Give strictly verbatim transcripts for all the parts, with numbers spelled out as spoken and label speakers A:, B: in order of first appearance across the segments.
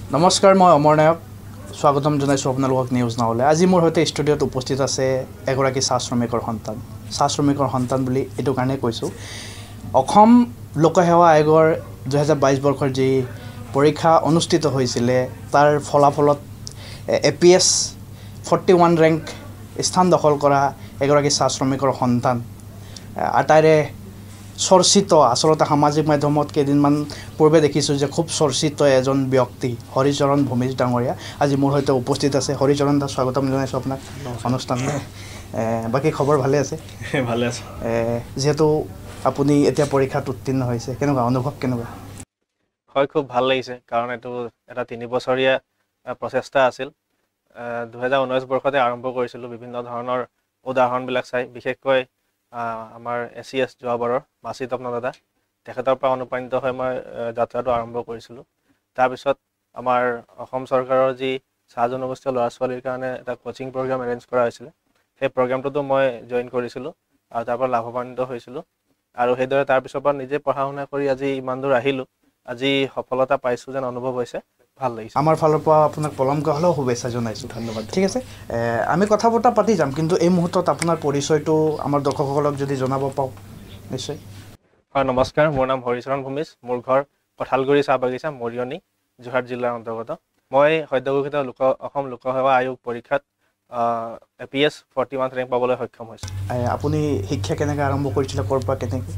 A: নমস্কাৰ, মই অমৰ নায়ক স্বাগতম জনাইছোঁ আপোনালোকক নিউজ নাওলৈ। আজি মোৰ সৈতে ষ্টুডিঅ'ত উপস্থিত আছে এগৰাকী চাহ শ্ৰমিকৰ সন্তান। চাহ শ্ৰমিকৰ সন্তান বুলি এইটো কাৰণেই কৈছোঁ, অসম লোকসেৱা আয়োগৰ দুহেজাৰ বাইছ বৰ্ষৰ যি পৰীক্ষা অনুষ্ঠিত হৈছিলে তাৰ ফলাফলত A P S forty one rank স্থান দখল কৰা এগৰাকী চাহ শ্ৰমিকৰ সন্তান, আটাইৰে চৰ্চিত। আচলতে সামাজিক মাধ্যমত কেইদিনমান পূৰ্বে দেখিছোঁ যে খুব চৰ্চিত এজন ব্যক্তি হৰিচৰণ ভূমিজ ডাঙৰীয়া আজি মোৰ সৈতে উপস্থিত আছে। হৰিচৰণ দা, স্বাগতম জনাইছোঁ আপোনাক অনুষ্ঠানলৈ। বাকী খবৰ ভালে আছে?
B: ভালে আছে।
A: যিহেতু আপুনি এতিয়া পৰীক্ষাত উত্তীৰ্ণ হৈছে, কেনেকুৱা অনুভৱ কেনেকুৱা?
B: হয়, খুব ভাল লাগিছে, কাৰণ এইটো এটা তিনি বছৰীয়া প্ৰচেষ্টা আছিল। দুহেজাৰ ঊনৈছ বৰ্ষতে আৰম্ভ কৰিছিলোঁ বিভিন্ন ধৰণৰ উদাহৰণবিলাক চাই, বিশেষকৈ আমাৰ এ চি এছ যোৱাবাৰৰ মাচি তপন দাদা, তেখেতৰ পৰা অনুপ্ৰাণিত হৈ মই যাত্ৰাটো আৰম্ভ কৰিছিলোঁ। তাৰপিছত আমাৰ অসম চৰকাৰৰ যি চাহ জনগোষ্ঠীয় ল'ৰা ছোৱালীৰ কাৰণে এটা কোচিং প্ৰগ্ৰাম এৰেঞ্জ কৰা হৈছিলে, সেই প্ৰগ্ৰামটোতো মই জইন কৰিছিলোঁ আৰু তাৰ পৰা লাভৱান্বিত হৈছিলোঁ। আৰু সেইদৰে তাৰপিছৰ পৰা নিজে পঢ়া শুনা কৰি আজি ইমান দূৰ আহিলোঁ। আজি সফলতা পাইছোঁ যেন অনুভৱ হৈছে, ভাল লাগিছে।
A: আমাৰ ফালৰ পৰা আপোনাক পলমকৈ হ'লেও শুভেচ্ছা জনাইছোঁ।
B: ধন্যবাদ।
A: ঠিক আছে, আমি কথা বতৰা পাতি যাম, কিন্তু এই মুহূৰ্তত আপোনাৰ পৰিচয়টো আমাৰ দৰ্শকসকলক যদি জনাব পাওঁ নিশ্চয়।
B: হয়, নমস্কাৰ, মোৰ নাম হৰিচৰণ ভূমিজ। মোৰ ঘৰ কঁঠালগুৰি চাহ বাগিচা, মৰিয়নি, যোৰহাট জিলাৰ অন্তৰ্গত। মই সদ্যঘোষিত লোক অসম লোকসেৱা আয়োগ পৰীক্ষাত A P S forty one rank পাবলৈ সক্ষম হৈছোঁ।
A: আপুনি শিক্ষা কেনেকৈ আৰম্ভ কৰিছিলে, ক'ৰ পৰা কেনেকৈ?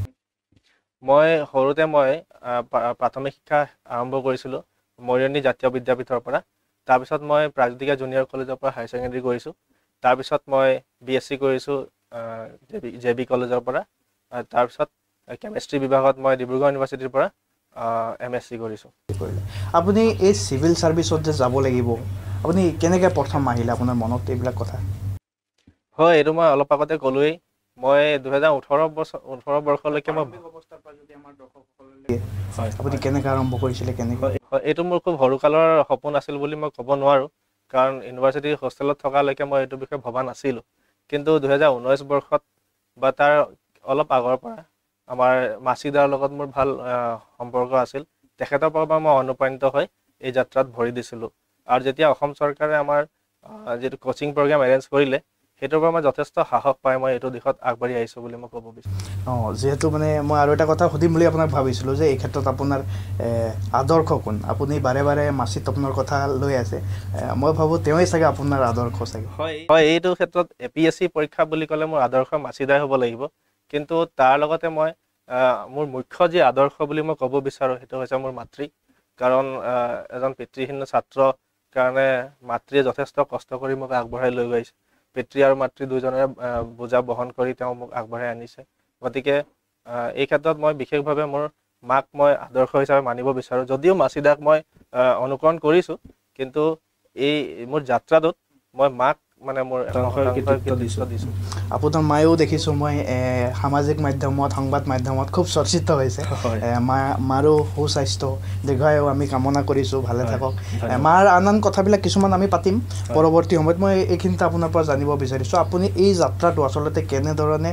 B: মই সৰুতে মই প্ৰাথমিক শিক্ষা আৰম্ভ কৰিছিলোঁ মৰিয়নি জাতীয় বিদ্যাপীঠৰ পৰা। তাৰপিছত মই প্ৰাগজ্যোতিকা জুনিয়ৰ কলেজৰ পৰা হায়াৰ ছেকেণ্ডেৰী কৰিছোঁ। তাৰপিছত মই বি এছ চি কৰিছোঁ জে বি কলেজৰ পৰা। তাৰপিছত কেমেষ্ট্ৰি বিভাগত মই ডিব্ৰুগড় ইউনিভাৰ্চিটিৰ পৰা এম এছ চি কৰিছোঁ।
A: আপুনি এই চিভিল ছাৰ্ভিচত যে যাব লাগিব, আপুনি কেনেকৈ প্ৰথম আহিলে আপোনাৰ মনত এইবিলাক কথা?
B: হয়, এইটো মই অলপ আগতে ক'লোৱেই। মই দুহেজাৰ ওঠৰ বছৰ ওঠৰ বৰ্ষলৈকে মই
A: আপুনি কেনেকৈ আৰম্ভ কৰিছিলে, কেনেকৈ?
B: হয়, এইটো মোৰ খুব সৰুকালৰ সপোন আছিল বুলি মই ক'ব নোৱাৰোঁ, কাৰণ ইউনিভাৰ্চিটিৰ হোষ্টেলত থকালৈকে মই এইটো বিষয়ে ভবা নাছিলোঁ। কিন্তু দুহেজাৰ ঊনৈছ বৰ্ষত বা তাৰ অলপ আগৰ পৰা আমাৰ মাচিদাৰ লগত মোৰ ভাল সম্পৰ্ক আছিল। তেখেতৰ পৰা মই অনুপ্ৰাণিত হৈ এই যাত্ৰাত ভৰি দিছিলোঁ। আৰু যেতিয়া অসম চৰকাৰে আমাৰ যিটো কোচিং প্ৰগ্ৰাম এৰেঞ্জ কৰিলে, সেইটোৰ পৰা মই যথেষ্ট সাহস পাই মই এইটো দিশত আগবাঢ়ি আহিছোঁ বুলি মই ক'ব বিচাৰোঁ।
A: অঁ, যিহেতু মানে মই আৰু এটা কথা সুধিম বুলি আপোনাক ভাবিছিলোঁ যে এই ক্ষেত্ৰত আপোনাৰ আদৰ্শ কোন? আপুনি বাৰে বাৰে মাচি তপনৰ কথা লৈ আছে, মই ভাবোঁ তেওঁৱেই চাগে আপোনাৰ আদৰ্শ চাগে।
B: হয়, এইটো ক্ষেত্ৰত এ পি এছ চি পৰীক্ষা বুলি ক'লে মোৰ আদৰ্শ মাচিদাই হ'ব লাগিব। কিন্তু তাৰ লগতে মই মোৰ মুখ্য যি আদৰ্শ বুলি মই ক'ব বিচাৰোঁ সেইটো হৈছে মোৰ মাতৃ। কাৰণ এজন পিতৃহীন ছাত্ৰৰ কাৰণে মাতৃয়ে যথেষ্ট কষ্ট কৰি মোক আগবঢ়াই লৈ গৈছে। পিতৃ আৰু মাতৃ দুয়োজনৰে বোজা বহন কৰি তেওঁ মোক আগবঢ়াই আনিছে। গতিকে এই ক্ষেত্ৰত মই বিশেষভাৱে মোৰ মাক মই আদৰ্শ হিচাপে মানিব বিচাৰোঁ। যদিও মাচিদাক মই অনুকৰণ কৰিছোঁ, কিন্তু এই মোৰ যাত্ৰাটোত মই মাক মানে মোৰ কৃতিত্ব দিছোঁ।
A: আপোনাৰ মায়েও দেখিছোঁ মই সামাজিক মাধ্যমত সংবাদ মাধ্যমত খুব চৰ্চিত হৈছে। মা মাৰো সুস্বাস্থ্য দীৰ্ঘায়ু আমি কামনা কৰিছোঁ, ভালে থাকক। মাৰ আন আন কথাবিলাক কিছুমান আমি পাতিম পৰৱৰ্তী সময়ত। মই এইখিনিতে আপোনাৰ পৰা জানিব বিচাৰিছোঁ, আপুনি এই যাত্ৰাটো আচলতে কেনেধৰণে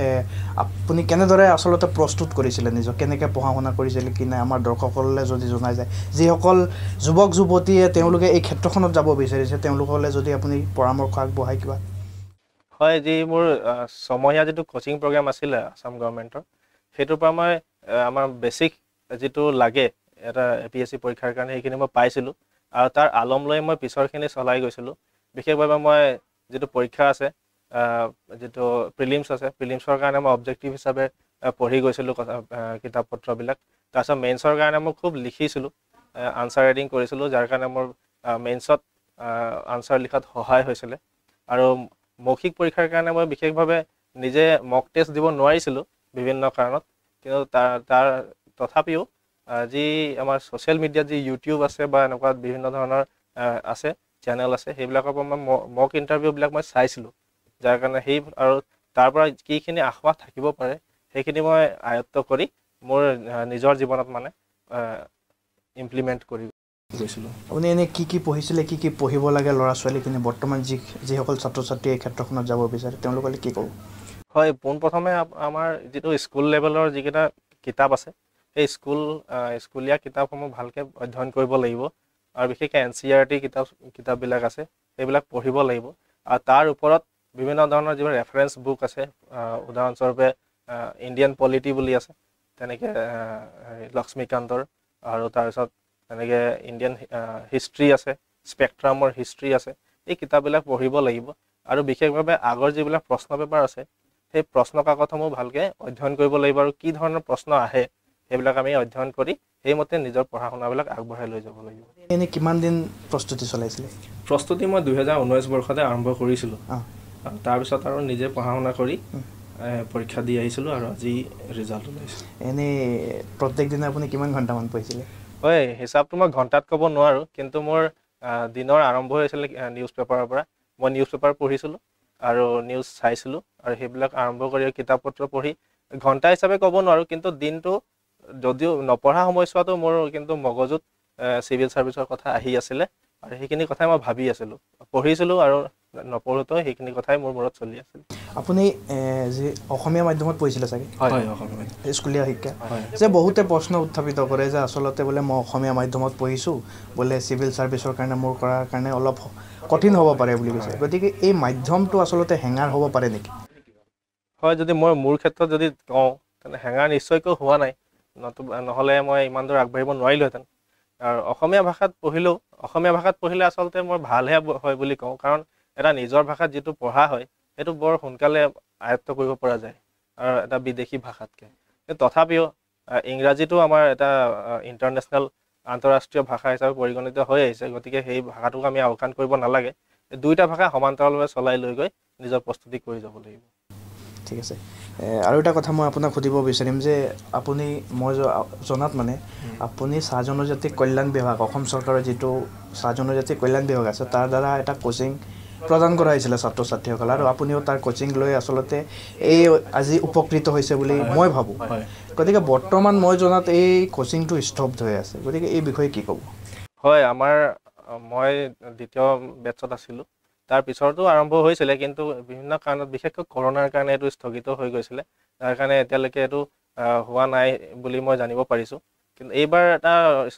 A: আপুনি কেনেদৰে আচলতে প্ৰস্তুত কৰিছিলে নিজক, কেনেকৈ পঢ়া শুনা কৰিছিলে কি নাই আমাৰ দৰ্শকসকলে যদি জনাই যায়। যিসকল যুৱক যুৱতীয়ে তেওঁলোকে এই ক্ষেত্ৰখনত যাব বিচাৰিছে তেওঁলোকলৈ যদি আপুনি পৰামৰ্শ আগবঢ়ায় কিবা।
B: হয়, যি মোৰ ছমহীয়া যিটো কোচিং প্ৰগ্ৰাম আছিলে আছাম গভৰ্ণমেণ্টৰ, সেইটোৰ পৰা মই আমাৰ বেছিক যিটো লাগে এটা এ পি এছ চি পৰীক্ষাৰ কাৰণে সেইখিনি মই পাইছিলোঁ। আৰু তাৰ আলম লৈ মই পিছৰখিনি চলাই গৈছিলোঁ। বিশেষভাৱে মই যিটো পৰীক্ষা আছে, যিটো প্ৰিলিমছ আছে, প্ৰিলিমছৰ কাৰণে মই অবজেক্টিভ হিচাপে পঢ়ি গৈছিলোঁ কিতাপ পত্ৰবিলাক। তাৰপিছত মেইনছৰ কাৰণে মই খুব লিখিছিলোঁ, আনচাৰ ৰাইটিং কৰিছিলোঁ, যাৰ কাৰণে মোৰ মেইনছত আনচাৰ লিখাত সহায় হৈছিলে। আৰু মৌখিক পৰীক্ষাৰ কাৰণে মই বিশেষভাৱে নিজে মক টেষ্ট দিব নোৱাৰিছিলোঁ বিভিন্ন কাৰণত, কিন্তু তাৰ তাৰ তথাপিও যি আমাৰ ছ'চিয়েল মিডিয়াত যি ইউটিউব আছে বা এনেকুৱা বিভিন্ন ধৰণৰ আছে চেনেল আছে, সেইবিলাকৰ পৰা মই মক ইণ্টাৰভিউবিলাক মই চাইছিলোঁ, যাৰ কাৰণে সেই আৰু তাৰ পৰা কিখিনি আশা থাকিব পাৰে সেইখিনি মই আয়ত্ব কৰি মোৰ নিজৰ জীৱনত মানে ইমপ্লিমেণ্ট কৰি গৈছিলোঁ।
A: আপুনি এনেই কি কি পঢ়িছিলে, কি কি পঢ়িব লাগে ল'ৰা ছোৱালীখিনি বৰ্তমান যি যিসকল ছাত্ৰ ছাত্ৰী এই ক্ষেত্ৰখনত যাব বিচাৰে তেওঁলোকলৈ কি ক'ব?
B: হয়, পোনপ্ৰথমে আমাৰ যিটো স্কুল লেভেলৰ যিকেইটা কিতাপ আছে, সেই স্কুল স্কুলীয়া কিতাপসমূহ ভালকৈ অধ্যয়ন কৰিব লাগিব। আৰু বিশেষকৈ এন চি আৰ টি কিতাপ কিতাপবিলাক আছে সেইবিলাক পঢ়িব লাগিব আৰু তাৰ ওপৰত বিভিন্ন ধৰণৰ যিবোৰ ৰেফাৰেঞ্চ বুক আছে উদাহৰণস্বৰূপে ইণ্ডিয়ান পলিটি বুলি আছে তেনেকৈ লক্ষ্মীকান্তৰ আৰু তাৰপিছত তেনেকৈ ইণ্ডিয়ান হিষ্ট্ৰী আছে স্পেক্ট্ৰামৰ হিষ্ট্ৰী আছে এই কিতাপবিলাক পঢ়িব লাগিব আৰু বিশেষভাৱে আগৰ যিবিলাক প্ৰশ্ন পেপাৰ আছে সেই প্ৰশ্ন কাকতসমূহ ভালকৈ অধ্যয়ন কৰিব লাগিব আৰু কি ধৰণৰ প্ৰশ্ন আহে সেইবিলাক আমি অধ্যয়ন কৰি সেইমতে নিজৰ পঢ়া শুনাবিলাক আগবঢ়াই লৈ যাব লাগিব
A: এনেই কিমান দিন প্ৰস্তুতি চলাইছিলে
B: প্ৰস্তুতি মই দুহেজাৰ ঊনৈছ বৰ্ষতে আৰম্ভ কৰিছিলোঁ তাৰপিছত আৰু নিজে পঢ়া শুনা কৰি পৰীক্ষা দি আহিছিলোঁ আৰু আজি ৰিজাল্ট ওলাইছে
A: এনেই প্ৰত্যেক দিনে আপুনি কিমান ঘণ্টামান পঢ়িছিলে
B: হয় হিচাপটো মই ঘণ্টাত ক'ব নোৱাৰোঁ কিন্তু মোৰ দিনৰ আৰম্ভ হৈছিলে নিউজ পেপাৰৰ পৰা মই নিউজ পেপাৰ পঢ়িছিলোঁ আৰু নিউজ চাইছিলোঁ আৰু সেইবিলাক আৰম্ভ কৰি কিতাপ পত্ৰ পঢ়ি ঘণ্টা হিচাপে ক'ব নোৱাৰোঁ কিন্তু দিনটো যদিও নপঢ়া সময়ছোৱাতো মোৰ কিন্তু মগজুত চিভিল ছাৰ্ভিচৰ কথা আহি আছিলে আৰু সেইখিনি কথাই মই ভাবি আছিলোঁ পঢ়িছিলোঁ আৰু নপঢ়োঁতেও সেইখিনি কথাই মোৰ মূৰত চলি আছিল
A: আপুনি যি অসমীয়া মাধ্যমত পঢ়িছিলে চাগে
B: হয় অসমীয়া
A: স্কুলীয়া শিক্ষা যে বহুতে প্ৰশ্ন উত্থাপিত কৰে যে আচলতে বোলে মই অসমীয়া মাধ্যমত পঢ়িছোঁ বোলে চিভিল ছাৰ্ভিচৰ কাৰণে মোৰ কৰাৰ কাৰণে অলপ কঠিন হ'ব পাৰে বুলি কৈছে গতিকে এই মাধ্যমটো আচলতে হেঙাৰ হ'ব পাৰে নেকি
B: হয় যদি মই মোৰ ক্ষেত্ৰত যদি কওঁ তেনে হেঙাৰ নিশ্চয়কৈ হোৱা নাই নতুবা নহ'লে মই ইমান দূৰ আগবাঢ়িব নোৱাৰিলোহেঁতেন আৰু অসমীয়া ভাষাত পঢ়িলেও অসমীয়া ভাষাত পঢ়িলে আচলতে মই ভালহে হয় বুলি কওঁ কাৰণ এটা নিজৰ ভাষাত যিটো পঢ়া হয় সেইটো বৰ সোনকালে আয়ত্ব কৰিব পৰা যায় আৰু এটা বিদেশী ভাষাতকৈ তথাপিও ইংৰাজীটো আমাৰ এটা ইণ্টাৰনেশ্যনেল আন্তঃৰাষ্ট্ৰীয় ভাষা হিচাপে পৰিগণিত হৈ আহিছে গতিকে সেই ভাষাটোক আমি আওকাণ কৰিব নালাগে দুয়োটা ভাষা সমান্তৰালভাৱে চলাই লৈ গৈ নিজৰ প্ৰস্তুতি কৰি যাব লাগিব
A: ঠিক আছে আৰু এটা কথা মই আপোনাক সুধিব বিচাৰিম যে আপুনি মই জনাত মানে আপুনি চাহ জনজাতি কল্যাণ বিভাগ অসম চৰকাৰৰ যিটো চাহ জনজাতি কল্যাণ বিভাগ আছে তাৰ দ্বাৰা এটা কোচিং প্ৰদান কৰা হৈছিলে ছাত্ৰ ছাত্ৰীসকল আৰু আপুনিও তাৰ কোচিং লৈ আচলতে এই আজি উপকৃত হৈছে বুলি মই ভাবোঁ গতিকে বৰ্তমান মই জনাত এই কোচিংটো স্তব্ধ হৈ আছে গতিকে এই বিষয়ে কি ক'ব
B: হয় আমাৰ মই দ্বিতীয় বেটছত আছিলোঁ তাৰ পিছতো আৰম্ভ হৈছিলে কিন্তু বিভিন্ন কাৰণত বিশেষকৈ কৰোণাৰ কাৰণে এইটো স্থগিত হৈ গৈছিলে তাৰ কাৰণে এতিয়ালৈকে এইটো হোৱা নাই বুলি মই জানিব পাৰিছোঁ কিন্তু এইবাৰ এটা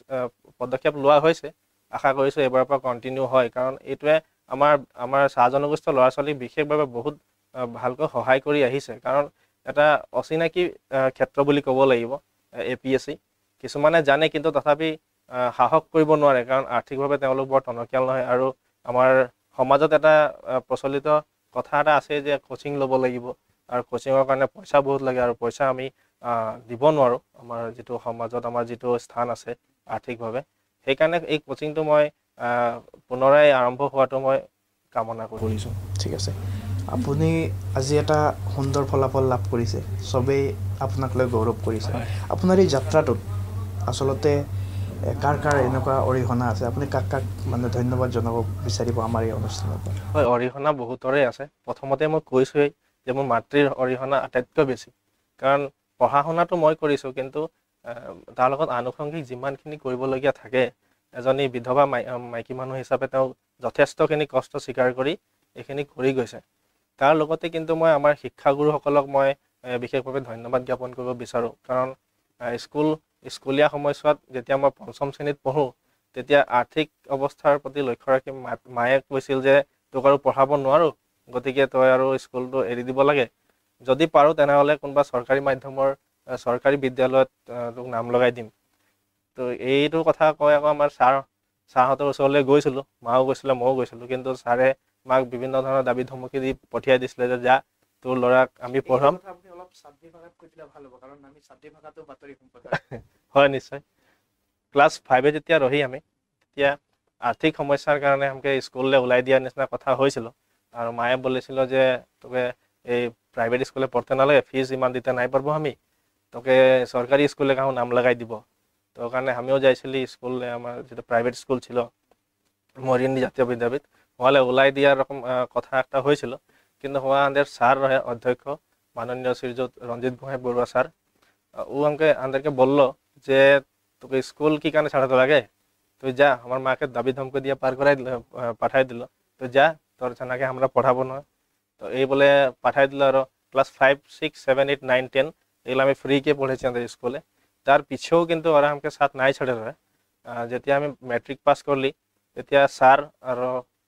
B: পদক্ষেপ লোৱা হৈছে আশা কৰিছোঁ এইবাৰৰ পৰা কণ্টিনিউ হয় কাৰণ এইটোৱে আমাৰ আমাৰ চাহ জনগোষ্ঠীয় ল'ৰা ছোৱালীক বিশেষভাৱে বহুত ভালকৈ সহায় কৰি আহিছে কাৰণ এটা অচিনাকি ক্ষেত্ৰ বুলি ক'ব লাগিব এ পি এছ চি কিছুমানে জানে কিন্তু তথাপি সাহস কৰিব নোৱাৰে কাৰণ আৰ্থিকভাৱে তেওঁলোক বৰ টনকিয়াল নহয় আৰু আমাৰ সমাজত এটা প্ৰচলিত কথা এটা আছে যে কোচিং ল'ব লাগিব আৰু কোচিঙৰ কাৰণে পইচা বহুত লাগে আৰু পইচা আমি দিব নোৱাৰোঁ আমাৰ যিটো সমাজত আমাৰ যিটো স্থান আছে আৰ্থিকভাৱে সেইকাৰণে এই কোচিংটো মই পুনৰাই আৰম্ভ হোৱাটো মই কামনা কৰিছোঁ
A: ঠিক আছে আপুনি আজি এটা সুন্দৰ ফলাফল লাভ কৰিছে চবেই আপোনাক লৈ গৌৰৱ কৰিছে আপোনাৰ এই যাত্ৰাটোত আচলতে কাৰ কাৰ এনেকুৱা অৰিহণা আছে আপুনি কাক কাক মানে ধন্যবাদ জনাব বিচাৰিব আমাৰ এই অনুষ্ঠানত
B: হয় অৰিহণা বহুতৰে আছে প্ৰথমতে মই কৈছোঁৱেই যে মোৰ মাতৃৰ অৰিহণা আটাইতকৈ বেছি কাৰণ পঢ়া শুনাটো মই কৰিছোঁ কিন্তু তাৰ লগত আনুষংগিক যিমানখিনি কৰিবলগীয়া থাকে এজনী বিধৱা মাই মাইকী মানুহ হিচাপে তেওঁ যথেষ্টখিনি কষ্ট স্বীকাৰ কৰি এইখিনি কৰি গৈছে তাৰ লগতে কিন্তু মই আমাৰ শিক্ষাগুৰুসকলক মই বিশেষভাৱে ধন্যবাদ জ্ঞাপন কৰিব বিচাৰোঁ কাৰণ স্কুল স্কুলীয়া সময়ছোৱাত যেতিয়া মই পঞ্চম শ্ৰেণীত পঢ়োঁ তেতিয়া আৰ্থিক অৱস্থাৰ প্ৰতি লক্ষ্য ৰাখি মায়ে কৈছিল যে তোক আৰু পঢ়াব নোৱাৰোঁ গতিকে তই আৰু স্কুলটো এৰি দিব লাগে যদি পাৰোঁ তেনেহ'লে কোনোবা চৰকাৰী মাধ্যমৰ চৰকাৰী বিদ্যালয়ত তোক নাম লগাই দিম তো এইটো কথা কয় আকৌ আমাৰ ছাৰ ছাৰহঁতৰ ওচৰলৈ গৈছিলোঁ মাও গৈছিলে ময়ো গৈছিলোঁ কিন্তু ছাৰে মাক বিভিন্ন ধৰণৰ দাবী ধমকি দি পঠিয়াই দিছিলে যে যা তোৰ ল'ৰাক আমি পঢ়াম হয় নিশ্চয় ক্লাছ ফাইভে যেতিয়া ৰহি আমি তেতিয়া আৰ্থিক সমস্যাৰ কাৰণে আমাকে স্কুললৈ ওলাই দিয়াৰ নিচিনা কথা হৈছিল আৰু মায়ে বলেছিল যে তোকে এই প্ৰাইভেট স্কুলে পঢ়তে নালাগে ফিজ ইমান দিতে নাই পারবো আমি তোকে সরকারি স্কুলে কাহো নাম লাগাই দিব তো কারণে আমিও যাইছিলি স্কুলে আমার যেটা প্রাইভেট স্কুল ছিল মরিয়নী জাতীয় বিদ্যাপীঠ ওয়ালে ওলাই দিয়ার রকম কথা একটা হয়েছিল কিন্তু ওয়াদের স্যার রহে অধ্যক্ষ মাননীয় শ্রীযুত রঞ্জিত গোহাঁই বড়ুয়া স্যার ও আমাকে আমাদেরকে বললো যে তোকে স্কুল কি কারণে ছাড়াতে লাগে তুই যা আমার মাকে দাবি ধমকি দিয়ে পার করাই পাঠাই দিল তো যা তোর ছানাকে আমরা পড়াবো না তো এই বলে পাঠাই দিল আর class five six seven eight nine ten এগুলো আমি ফ্রি কে পড়েছি আমাদের স্কুলে তার পিছেও কিন্তু ওরা আমাকে সাথ নাই ছেড়ে রয়ে যেতিয়া আমি মেট্ৰিক পাছ কৰিলি তেতিয়া ছাৰ আৰু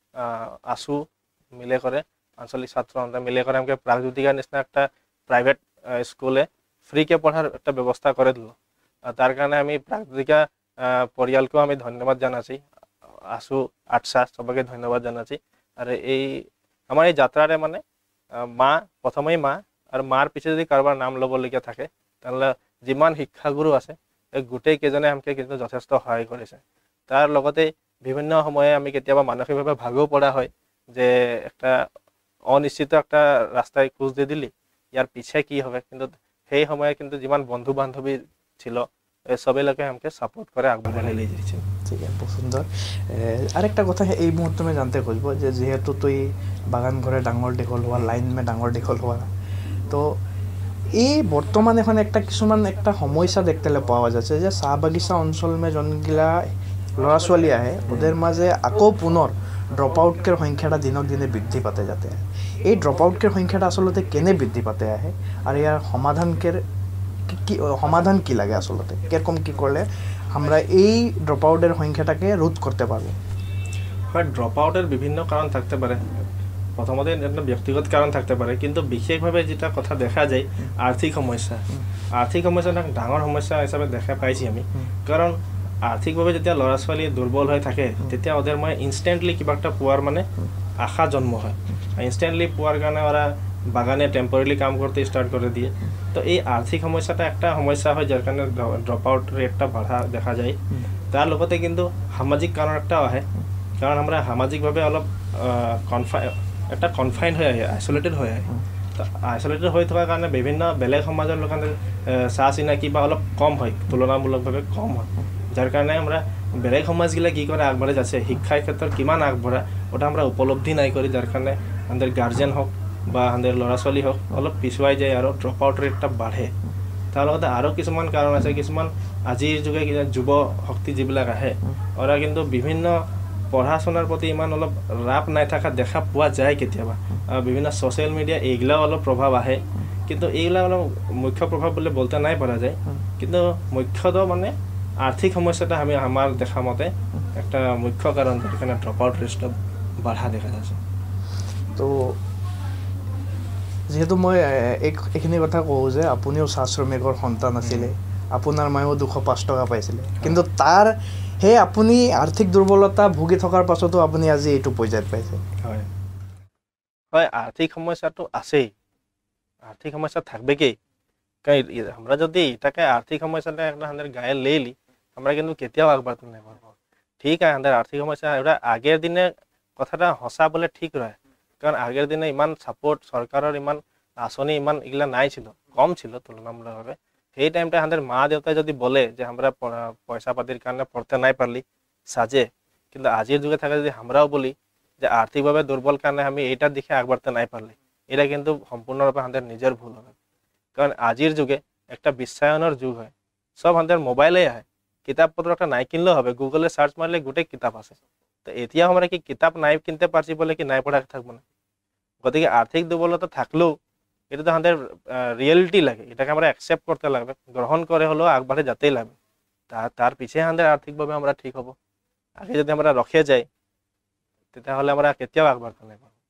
B: আছু মিলে কৰে আঞ্চলিক ছাত্ৰ সন্থা মিলে কৰে আমাকে প্ৰাগজ্যোতিকাৰ নিচিনা একটা প্ৰাইভেট স্কুলে ফ্ৰীকে পঢ়াৰ একটা ব্যৱস্থা করে দিল তার কারণে আমি প্রাগজ্যোতিকা পরিয়ালকেও আমি ধন্যবাদ জানাচ্ছি আছু আটসা সবাইকে ধন্যবাদ জানাচ্ছি আর এই আমার এই যাত্রারে মানে মা প্রথমেই মা আর মার পিছে যদি কারবার নাম লবলগীয়া থাকে তাহলে যিমান শিক্ষাগুরু আছে এই গোটেই কেজনে আমাকে কিন্তু যথেষ্ট সহায় করেছে তার লগতে বিভিন্ন সময়ে আমি কেতিয়াবা মানসিকভাবে ভাগেও পড়া হয় যে একটা অনিশ্চিত একটা রাস্তায় খোঁজ দিয়ে দিলি ইয়ার পিছে কি হবে কিন্তু সেই সময়ে কিন্তু যিমান বন্ধু বান্ধবী ছিল সবাই লোকে আমাকে সাপোর্ট করে আগবাড়াই নিয়ে যাচ্ছে
A: ঠিক আছে বহুত সুন্দর আরেকটা কথা এই মুহূর্তে আমি জানতে খুঁজব যে যেহেতু তুই বাগান ঘরে ডাঙর দীঘল হওয়া লাইন মে ডাঙর দীঘল হওয়া তো এই বর্তমান এখন একটা কিছুমান একটা সমস্যা দেখতে পাওয়া যাচ্ছে যে চাহ বাগিচা অঞ্চল মে যোনগিলা ল'ৰা ছোৱালী আহে ওদের মাঝে আকৌ পুনৰ ড্ৰপ আউটকেৰ সংখ্যাটা দিনক দিনে বৃদ্ধি পাতে যাতে এই ড্ৰপ আউটকেৰ সংখ্যাটা আসলতে কেনে বৃদ্ধি পাতে আহে আর ইয়ার সমাধানকের কি সমাধান কি লাগে আসলতে কিরকম কি করলে আমরা এই ড্রপ আউটের সংখ্যাটাকে রোধ করতে পারবো
B: হয় ড্রপ আউটের বিভিন্ন কারণ থাকতে পারে প্রথমতে একটা ব্যক্তিগত কারণ থাকতে পারে কিন্তু বিশেষভাবে যেটা কথা দেখা যায় আর্থিক সমস্যা আর্থিক সমস্যাটা ডাঙর সমস্যা হিসাবে দেখা পাইছি আমি কারণ আর্থিকভাবে যেতিয়া ল'ৰা ছোৱালী দুৰ্বল হৈ থাকে তেতিয়া ওদের মানে ইনষ্টেণ্টলি কিবা একটা পোৱাৰ মানে আশা জন্ম হয় ইনষ্টেণ্টলি পোৱাৰ কাৰণে ওরা বাগানে টেম্পোরারি কাম করতে স্টার্ট করে দিয়ে তো এই আর্থিক সমস্যাটা একটা সমস্যা হয় যার কারণে ড্রপ আউট রেটটা বাড়া দেখা যায় তার লগতে কিন্তু সামাজিক কারণ একটা আহে কারণ আমরা সামাজিকভাবে অলপ কনফাই একটা কনফাইন হয়ে আহে আইসোলেটেড হয়ে আহে তো আইসোলেটেড হয়ে থাকার কারণে বিভিন্ন বেলেগ সমাজের লোকের চা চিনাকি বা অলপ কম হয় তুলনামূলকভাবে কম হয় যার কারণে আমরা বেলেগ সমাজগিলা কি করে আগবাড়ে যাচ্ছে শিক্ষার ক্ষেত্রে কিমান আগবঢ়া ওটা আমরা উপলব্ধি নাই করি যার কারণে আমাদের গার্জেন হোক বা আমাদের ল'ৰা ছোৱালী হোক অলপ পিছুৱাই যায় আৰু ড্ৰপ আউট ৰেটটা বাঢ়ে তাৰ লগতে আৰু কিছুমান কাৰণ আছে কিছুমান আজিৰ যুগে যুৱ শক্তি যিবিলাক আহে ওরা কিন্তু বিভিন্ন পঢ়া শুনাৰ প্ৰতি ইমান অলপ ৰাপ নাই থকা দেখা পোৱা যায় কেতিয়াবা বিভিন্ন ছ'চিয়েল মিডিয়া এইগিলাও অলপ প্ৰভাৱ আহে কিন্তু এইগিলা অলপ মুখ্য প্ৰভাৱ বুলি বলতে নাই পৰা যায় কিন্তু মুখ্যতঃ মানে আর্থিক সমস্যাটা আমি আমার দেখা মতে একটা মুখ্য কারণ যেখানে ড্রপ আউট রেটটা বাড়া দেখা যাচ্ছে
A: তো যেহেতু মই এইখিনি কথা কওঁ যে আপুনিও চাহ শ্ৰমিকৰ সন্তান আছিলে আপোনাৰ মায়েও দুশ পাঁচ টকা পাইছিলে কিন্তু তাৰ সেই আপুনি আৰ্থিক দুৰ্বলতা ভুগি থকাৰ পাছতো আপুনি আজি এইটো পৰ্যায়ত পাইছে
B: হয় হয় আৰ্থিক সমস্যাটো আছেই আৰ্থিক সমস্যা থাকবে কি আমরা যদি এটাকে আর্থিক সমস্যাটা একটা আমাদের গায়ে লেলি আমরা কিন্তু কেতিয়াও আগবাড়তে নাই পারবো ঠিক আছে আমাদের আর্থিক সমস্যা এটা আগের দিনে কথাটা হসা বলে ঠিক রয় কারণ আগের দিনে ইমান সাপোর্ট সরকারের ইমান আঁচনি ইমান এগুলা নাই ছিল কম ছিল তুলনামূলকভাবে সেই টাইমটা আমাদের মা দেউতাই যদি বলে যে আমরা পয়সা পাতির কারণে পড়তে নাই পারলি সাজে কিন্তু আজির যুগে থাকে যদি আমরাও বলি যে আর্থিকভাবে দুর্বল কারণে আমি এইটার দিকে আগবাড়তে নাই পারলি এটা কিন্তু সম্পূর্ণরূপে আমাদের নিজের ভুল হবে কারণ আজির যুগে একটা বিশ্বায়নের যুগ হয় সব আমাদের মোবাইলে আহে কিতাবপত্র একটা নাই কিনলেও হবে গুগলে সার্চ মারলে গোটেই কিতাব আছে তো এতিয়া আমরা কি কিতাব নাই কিনতে পারছি বলে কি নাই পড়া থাকবো না গতিকে আর্থিক দুর্বলতা থাকলেও এটা তো আমাদের রিয়েলিটি লাগে এটাকে আমরা অ্যাকসেপ্ট করতে লাগবে গ্রহণ করে হলেও আগবাড়ে যেতেই লাগবে তার তার পিছে আমাদের আর্থিকভাবে আমরা ঠিক হব আগে যদি আমরা রখে যাই তাহলে আমরা কেতিয়াও আগবাড়তে নাই পারবো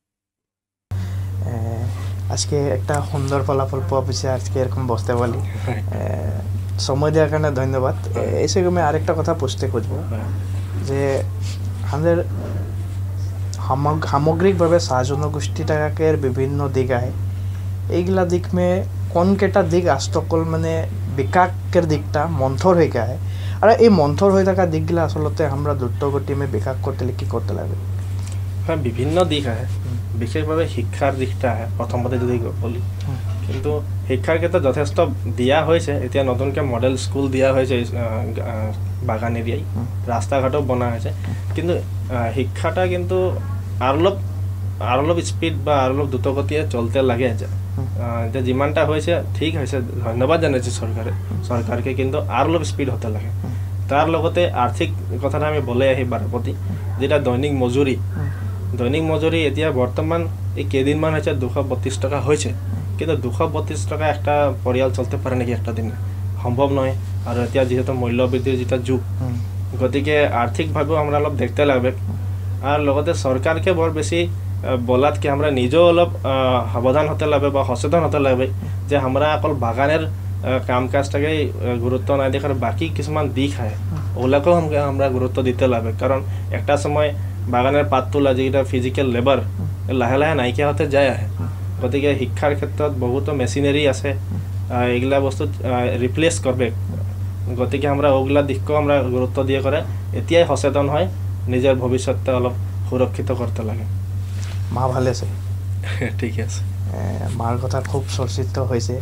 A: আজকে একটা সুন্দর ফলাফল পাওয়া পিছিয়ে আজকে এরকম বসতে পারি সময় দেওয়ার কারণে ধন্যবাদ এসে আমি আরেকটা কথা পুছতে খুঁজব যে আমাদের সামগ্রিকভাবে চাহ জনগোষ্ঠীটাকে বিভিন্ন দিক আহে এইগুলা দিক মে কোন কেটা দিক আজতকল মানে বিকাশের দিকটা মন্থর হয়ে আহে আর এই মন্থর হয়ে থাকা দিকগুলা আসলতে আমরা দ্রুতগতি মে বিকাশ করতে কি করতে লাগে
B: হ্যাঁ বিভিন্ন দিক আহে বিশেষভাবে শিক্ষার দিকটা আহে প্রথমতে যদি বলি কিন্তু শিক্ষার ক্ষেত্রে যথেষ্ট দিয়া হয়েছে এতিয়া নতুনকে মডেল স্কুল দিয়া হয়েছে বাগান এরিয়ায় রাস্তাঘাটও বনা হয়েছে কিন্তু শিক্ষাটা কিন্তু আর অলপ আর অলপ স্পিড বা আর অলপ দ্রুতগতিয়ে চলতে লাগে যে যিমানটা হয়েছে ঠিক হয়েছে ধন্যবাদ জানাইছি সরকারে সরকারকে কিন্তু আর অলপ স্পিড হতে লাগে তার লগতে আর্থিক কথাটা আমি বলে আহি বাৰ প্ৰতি যেটা দৈনিক মজুরি দৈনিক মজুরি এতিয়া বর্তমান এই কেদিনমান হয়েছে দুশো বত্রিশ টাকা হয়েছে কিন্তু দুশো বত্রিশ টাকা একটা পরিয়াল চলতে পারে নাকি একটা দিনে সম্ভব নয় আর এতিয়া যেহেতু মূল্য বৃদ্ধির যেটা যুগ গতিকে আর্থিকভাবেও আমরা অলপ দেখতে লাগবে আর লগতে সরকারকে বৰ বেশি বলাতকে আমরা নিজেও অলপ সাবধান হতে লাগবে বা সচেতন হতে লাগবে যে আমরা অকল বাগানের কাম কাজটাকে গুরুত্ব না দেখার বাকি কিছুমান দিক হয় ওগুলাকেও আমরা গুরুত্ব দিতে লাগবে কারণ একটা সময় বাগানের পাত তোলা যেটা ফিজিক্যাল লেবার লাহে লাহে নাইকিয়া হতে যায় আহে গতিকে শিক্ষাৰ ক্ষেত্ৰত বহুতো মেচিনারি আছে এগুলা বস্তু রিপ্লেস করবে গতিকে আমরা ওগুলা দিককেও আমরা গুরুত্ব দিয়ে করে এতিয়াই সচেতন হয় নিজের ভবিষ্যৎটা অলপ সুরক্ষিত করতে লাগে
A: মা ভালে আছে
B: ঠিক আছে
A: মাৰ কথা খুব চৰ্চিত হৈছে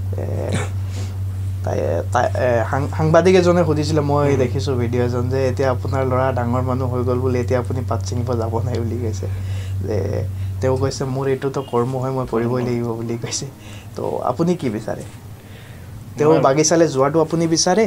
A: তাই সাংবাদিক এজনে সুধিছিলে মই দেখিছোঁ ভিডিঅ' এজন যে এতিয়া আপোনাৰ ল'ৰা ডাঙৰ মানুহ হৈ গ'ল বুলি এতিয়া আপুনি পাত ছিঙিব যাব নাই বুলি কৈছে যে তেওঁ কৈছে মোৰ এইটোতো কৰ্ম হয় মই কৰিবই লাগিব বুলি কৈছে তো আপুনি কি বিচাৰে তেওঁ বাগিচালে যোৱাটো আপুনি বিচাৰে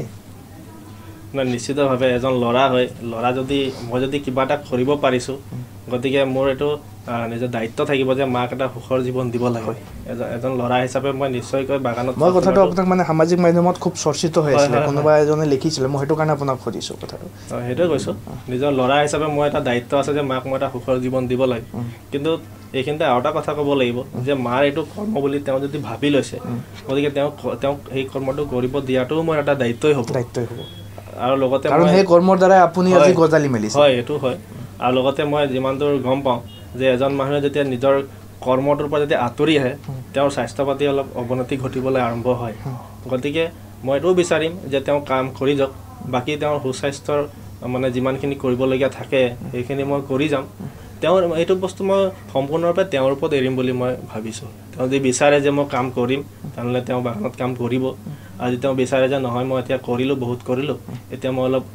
B: না নিশ্চিতভাৱে এজন ল'ৰা হয় ল'ৰা যদি মই যদি কিবা এটা কৰিব পাৰিছোঁ গতিকে মোৰ এইটো নিজৰ দায়িত্ব থাকিব যে মাক এটা সুখৰ জীৱন দিব লাগে এজন ল'ৰা হিচাপে মই নিশ্চয়কৈ বাগানত
A: মই কথাটো আপোনাক মানে সামাজিক মাধ্যমত খুব চৰ্চিত হৈ আছিলে কোনোবা এজনে লিখিছিলে মই সেইটো কাৰণে আপোনাক সুধিছোঁ কথাটো
B: সেইটোৱে কৈছোঁ নিজৰ ল'ৰা হিচাপে মই এটা দায়িত্ব আছে যে মাক মই এটা সুখৰ জীৱন দিব লাগে কিন্তু এইখিনিতে আৰু এটা কথা ক'ব লাগিব যে মাৰ এইটো কৰ্ম বুলি তেওঁ যদি ভাবি লৈছে গতিকে তেওঁ তেওঁক সেই কৰ্মটো কৰিব দিয়াটোও মোৰ এটা দায়িত্বই হ'ব
A: দায়িত্বই হ'ব
B: আৰু লগতে
A: কাৰণ সেই কৰ্মৰ দ্বাৰা আপুনি আজি গজালি মেলিছে
B: হয় এইটো হয় আৰু লগতে মই যিমান দূৰ গম পাওঁ যে এজন মানুহে যেতিয়া নিজৰ কৰ্মটোৰ পৰা যেতিয়া আঁতৰি আহে তেওঁৰ স্বাস্থ্য পাতি অলপ অৱনতি ঘটিবলৈ আৰম্ভ হয় গতিকে মই এইটোও বিচাৰিম যে তেওঁ কাম কৰি যাওক বাকী তেওঁৰ সুস্বাস্থ্যৰ মানে যিমানখিনি কৰিবলগীয়া থাকে সেইখিনি মই কৰি যাম তেওঁৰ এইটো বস্তু মই সম্পূৰ্ণৰূপে তেওঁৰ ওপৰত এৰিম বুলি মই ভাবিছোঁ তেওঁ যদি বিচাৰে যে মই কাম কৰিম তেনেহ'লে তেওঁ বাগানত কাম কৰিব আৰু যদি তেওঁ বিচাৰে যে নহয় মই এতিয়া কৰিলোঁ বহুত কৰিলোঁ এতিয়া মই অলপ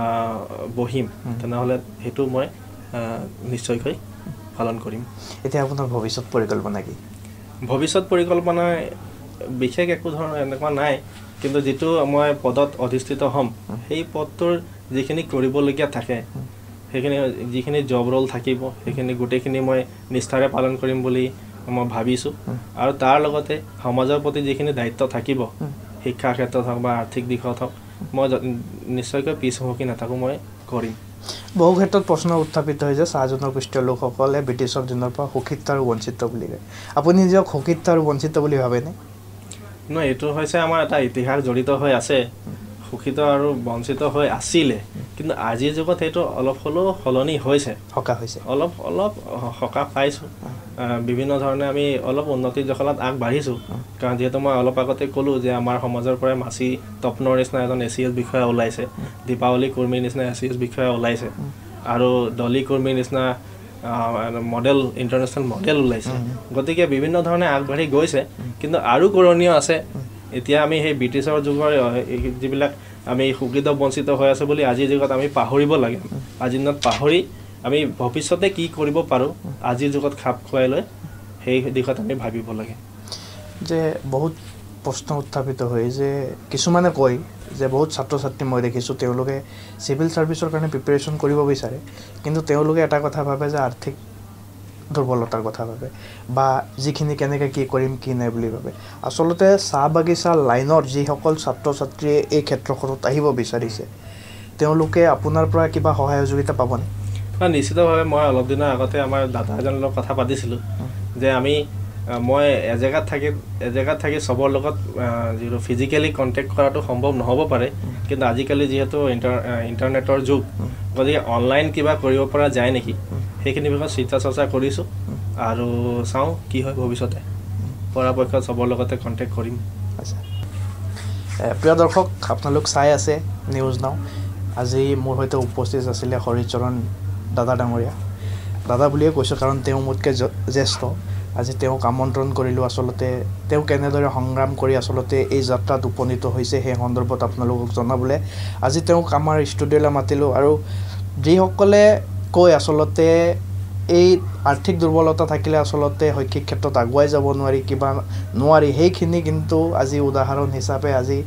B: বহিম তেনেহ'লে সেইটো মই নিশ্চয়কৈ পালন কৰিম
A: এতিয়া আপোনাৰ ভৱিষ্যত পৰিকল্পনা কি
B: ভৱিষ্যত পৰিকল্পনা বিশেষ একো ধৰণৰ এনেকুৱা নাই কিন্তু যিটো মই পদত অধিষ্ঠিত হ'ম সেই পদটোৰ যিখিনি কৰিবলগীয়া থাকে সেইখিনি যিখিনি জব ৰোল থাকিব সেইখিনি গোটেইখিনি মই নিষ্ঠাৰে পালন কৰিম বুলি মই ভাবিছোঁ আৰু তাৰ লগতে সমাজৰ প্ৰতি যিখিনি দায়িত্ব থাকিব শিক্ষাৰ ক্ষেত্ৰত হওক বা আৰ্থিক দিশত হওক মই নিশ্চয়কৈ পিছ হুহকি নাথাকোঁ মই কৰিম
A: বহু ক্ষেত্ৰত প্ৰশ্ন উত্থাপিত হৈছে চাহ জনগোষ্ঠীয় লোকসকলে ব্ৰিটিছৰ দিনৰ পৰা শোষিত আৰু বঞ্চিত বুলি কয় আপুনি নিজক শোষিত আৰু বঞ্চিত বুলি ভাবেনে
B: নহয় এইটো হৈছে আমাৰ এটা ইতিহাস জড়িত হৈ আছে শোষিত আৰু বঞ্চিত হৈ আছিলে কিন্তু আজিৰ যুগত সেইটো অলপ হ'লেও সলনি হৈছে
A: সকাহ হৈছে
B: অলপ অলপ সকাহ পাইছোঁ বিভিন্ন ধৰণে আমি অলপ উন্নতিৰ জখলাত আগবাঢ়িছোঁ কাৰণ যিহেতু মই অলপ আগতে ক'লোঁ যে আমাৰ সমাজৰ পৰাই মাছি তপনৰ নিচিনা এজন এ চি এছ বিষয়া ওলাইছে দীপাৱলী কুৰ্মীৰ নিচিনা এ চি এছ বিষয়া ওলাইছে আৰু দলি কুৰ্মীৰ নিচিনা মডেল ইণ্টাৰনেশ্যনেল মডেল ওলাইছে গতিকে বিভিন্ন ধৰণে আগবাঢ়ি গৈছে কিন্তু আৰু কৰণীয় আছে এতিয়া আমি সেই ব্ৰিটিছৰ যুগৰ যিবিলাক আমি শোষিত বঞ্চিত হৈ আছোঁ বুলি আজিৰ যুগত আমি পাহৰিব লাগে আজিৰ দিনত পাহৰি আমি ভৱিষ্যতে কি কৰিব পাৰোঁ আজিৰ যুগত খাপ খুৱাই লৈ সেই দিশত আমি ভাবিব লাগে
A: যে বহুত প্ৰশ্ন উত্থাপিত হয় যে কিছুমানে কয় যে বহুত ছাত্ৰ ছাত্ৰী মই দেখিছোঁ তেওঁলোকে চিভিল ছাৰ্ভিচৰ কাৰণে প্ৰিপেৰেশ্যন কৰিব বিচাৰে কিন্তু তেওঁলোকে এটা কথা ভাবে যে আৰ্থিক দুৰ্বলতাৰ কথা ভাবে বা যিখিনি কেনেকৈ কি কৰিম কি নাই বুলি ভাবে আচলতে চাহ বাগিচা লাইনৰ যিসকল ছাত্ৰ ছাত্ৰীয়ে এই ক্ষেত্ৰখনত আহিব বিচাৰিছে তেওঁলোকে আপোনাৰ পৰা কিবা সহায় সহযোগিতা পাবনে
B: নিশ্চিতভাৱে মই অলপ দিনৰ আগতে আমাৰ দাদা এজনৰ লগত কথা পাতিছিলোঁ যে আমি মই এজেগাত থাকি এজেগাত থাকি চবৰ লগত যিটো ফিজিকেলি কণ্টেক্ট কৰাটো সম্ভৱ নহ'ব পাৰে কিন্তু আজিকালি যিহেতু ইণ্টাৰ ইণ্টাৰনেটৰ যুগ গতিকে অনলাইন কিবা কৰিব পৰা যায় নেকি সেইখিনি বিষয়ে চিন্তা চৰ্চা কৰিছোঁ আৰু চাওঁ কি হয় ভৱিষ্যতে পৰাপক্ষত চবৰ লগতে কণ্টেক্ট কৰিম
A: আচ্ছা প্ৰিয় দৰ্শক আপোনালোক চাই আছে নিউজ নাও আজি মোৰ সৈতে উপস্থিত আছিলে হৰিচৰণ দাদা ডাঙৰীয়া দাদা বুলিয়ে কৈছোঁ কাৰণ তেওঁ মোতকৈ জ্যেষ্ঠ আজি তেওঁক আমন্ত্ৰণ কৰিলোঁ আচলতে তেওঁ কেনেদৰে সংগ্ৰাম কৰি আচলতে এই যাত্ৰাত উপনীত হৈছে সেই সন্দৰ্ভত আপোনালোকক জনাবলৈ আজি তেওঁক আমাৰ ষ্টুডিঅ'লৈ মাতিলোঁ আৰু যিসকলে কয় আচলতে এই আৰ্থিক দুৰ্বলতা থাকিলে আচলতে শৈক্ষিক ক্ষেত্ৰত আগুৱাই যাব নোৱাৰি কিবা নোৱাৰি সেইখিনি কিন্তু আজি উদাহৰণ হিচাপে আজি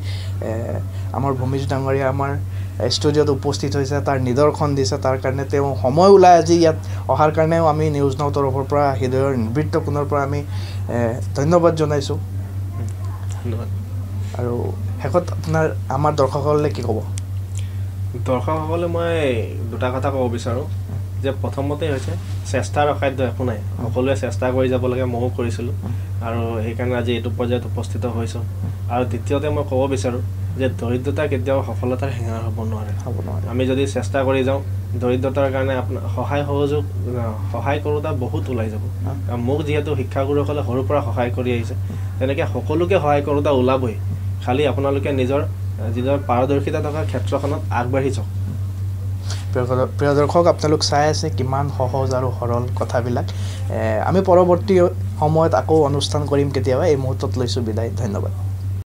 A: আমাৰ ভূমিজ ডাঙৰীয়া আমাৰ ষ্টুডিঅ'ত উপস্থিত হৈছে তাৰ নিদৰ্শন দিছে তাৰ কাৰণে তেওঁ সময় ওলাই আজি ইয়াত অহাৰ কাৰণেও আমি নিউজ নাও তৰফৰ পৰা হৃদয়ৰ নিবৃত্ত কোণৰ পৰা আমি ধন্যবাদ জনাইছোঁ
B: ধন্যবাদ
A: আৰু শেষত আপোনাৰ আমাৰ দৰ্শকসকলে কি ক'ব
B: দৰ্শকসকলে মই দুটা কথা ক'ব বিচাৰোঁ যে প্ৰথমতে হৈছে চেষ্টাৰ অসাধ্য একো নাই সকলোৱে চেষ্টা কৰি যাব লাগে ময়ো কৰিছিলোঁ আৰু সেইকাৰণে আজি এইটো পৰ্যায়ত উপস্থিত হৈছোঁ আৰু দ্বিতীয়তে মই ক'ব বিচাৰোঁ যে দৰিদ্ৰতা কেতিয়াও সফলতাৰ হেঙাৰ হ'ব নোৱাৰে
A: হ'ব নোৱাৰে
B: আমি যদি চেষ্টা কৰি যাওঁ দৰিদ্ৰতাৰ কাৰণে আপোনাৰ সহায় সহযোগ সহায় কৰোঁতা বহুত ওলাই যাব মোক যিহেতু শিক্ষাগুৰুসকলে সৰুৰ পৰা সহায় কৰি আহিছে তেনেকৈ সকলোকে সহায় কৰোঁতা ওলাবই খালি আপোনালোকে নিজৰ যিজন পাৰদৰ্শিতা থকা ক্ষেত্ৰখনত আগবাঢ়ি যাওক
A: প্ৰিয় দৰ্শক আপোনালোক চাই আছে কিমান সহজ আৰু সৰল কথাবিলাক আমি পৰৱৰ্তী সময়ত আকৌ অনুষ্ঠান কৰিম কেতিয়াবা এই মুহূৰ্তত লৈছোঁ বিদায় ধন্যবাদ